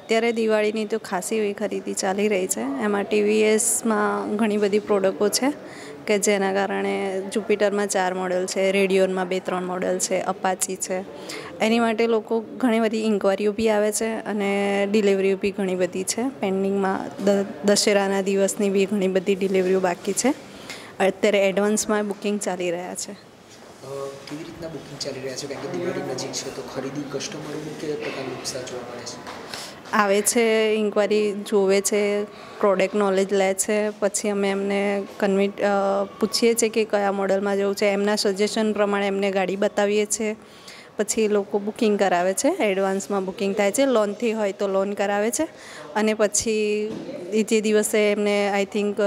અત્યારે દિવાળીની તો ખાસી એવી ખરીદી ચાલી રહી છે. એમાં ટીવીએસમાં ઘણી બધી પ્રોડક્ટો છે કે જેના કારણે જુપિટરમાં 4 મોડલ છે, રેડિયોનમાં 2-3 મોડલ છે, અપાચી છે. એની માટે લોકો ઘણી બધી ઇન્ક્વાયરીઓ બી આવે છે અને ડિલિવરીઓ બી ઘણી બધી છે પેન્ડિંગમાં. દશેરાના દિવસની બી ઘણી બધી ડિલિવરીઓ બાકી છે. અત્યારે એડવાન્સમાં બુકિંગ ચાલી રહ્યા છે. કેવી રીતના બુકિંગ ચાલી રહ્યા છે? કારણ કે દિવાળી નજીક છે તો ખરીદી કસ્ટમરોનું કેવા પ્રકારનો ઉત્સાહ જોવા મળે છે? આવે છે, ઇન્ક્વાયરી જોવે છે, પ્રોડક્ટ નોલેજ લે છે. પછી અમે એમને પૂછીએ છીએ કે કયા મોડલમાં જવું છે. એમના સજેશન પ્રમાણે એમને ગાડી બતાવીએ છીએ. પછી લોકો બુકિંગ કરાવે છે. એડવાન્સમાં બુકિંગ થાય છે. લોનથી હોય તો લોન કરાવે છે અને પછી જે દિવસે એમને આઈ થિંક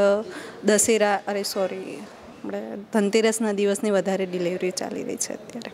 આપણે ધનતેરસના દિવસની વધારે ડિલિવરી ચાલી રહી છે અત્યારે.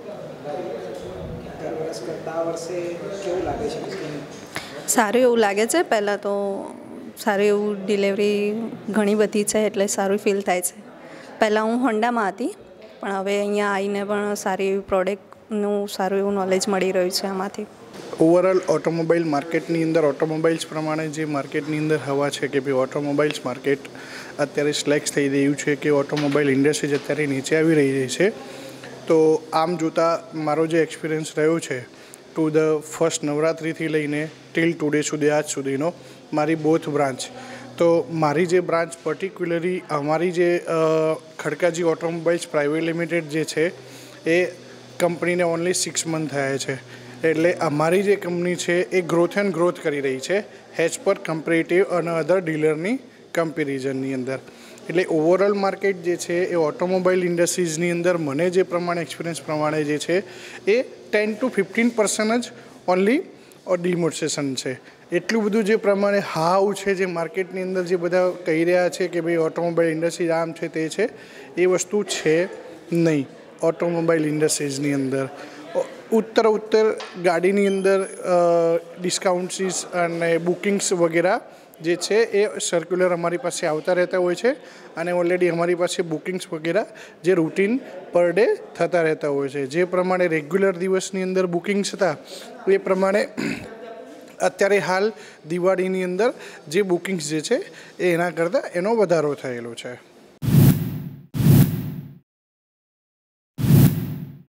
સારું એવું લાગે છે. પહેલાં તો સારું એવું ડિલિવરી ઘણી બધી છે એટલે સારું ફીલ થાય છે. પહેલાં હું હોન્ડામાં હતી પણ હવે અહીંયા આવીને પણ સારી એવી પ્રોડક્ટનું સારું એવું નોલેજ મળી રહ્યું છે આમાંથી. ઓવરઓલ ઓટોમોબાઈલ માર્કેટની અંદર ઓટોમોબાઈલ્સ પ્રમાણે જે માર્કેટની અંદર હવા છે કે ભાઈ ઓટોમોબાઈલ્સ માર્કેટ અત્યારે સ્લેક્સ થઈ રહ્યું છે કે ઓટોમોબાઈલ ઇન્ડસ્ટ્રી અત્યારે નીચે આવી રહી છે. તો આમ જોતાં મારો જે એક્સપિરિયન્સ રહ્યો છે ટુ ધ ફર્સ્ટ નવરાત્રિથી લઈને ટિલ ટુડે સુધી આજ સુધીનો મારી બોથ બ્રાન્ચ, તો મારી જે બ્રાન્ચ પર્ટિક્યુલરલી અમારી જે ખડકાજી ઓટોમોબાઈલ્સ પ્રાઇવેટ લિમિટેડ જે છે એ કંપનીને ઓનલી 6 મંથ થયા છે. એટલે અમારી જે કંપની છે એ ગ્રોથ એન્ડ ગ્રોથ કરી રહી છે એઝ પર કમ્પેરેટિવ અને અધર ડીલરની કમ્પેરિઝનની અંદર. એટલે ઓવરઓલ માર્કેટ જે છે એ ઓટોમોબાઈલ ઇન્ડસ્ટ્રીઝની અંદર મને જે પ્રમાણે એક્સપિરિયન્સ પ્રમાણે જે છે એ 10 to 15% જ ઓનલી ડિમોન્સ્ટ્રેશન છે. એટલું બધું જે પ્રમાણે હાવ છે જે માર્કેટની અંદર જે બધા કહી રહ્યા છે કે ભાઈ ઓટોમોબાઈલ ઇન્ડસ્ટ્રી આમ છે તે છે, એ વસ્તુ છે નહીં. ઓટોમોબાઈલ ઇન્ડસ્ટ્રીઝની અંદર ઉત્તર ગાડીની અંદર ડિસ્કાઉન્ટ્સ અને બુકિંગ્સ વગેરે જે છે એ સર્ક્યુલર અમારી પાસે આવતા રહેતા હોય છે અને ઓલરેડી અમારી પાસે બુકિંગ્સ વગેરે જે રૂટીન પર ડે થતા રહેતા હોય છે. જે પ્રમાણે રેગ્યુલર દિવસની અંદર બુકિંગ્સ હતા એ પ્રમાણે અત્યારે હાલ દિવાળીની અંદર જે બુકિંગ્સ જે છે એ એના કરતાં એનો વધારો થયેલો છે.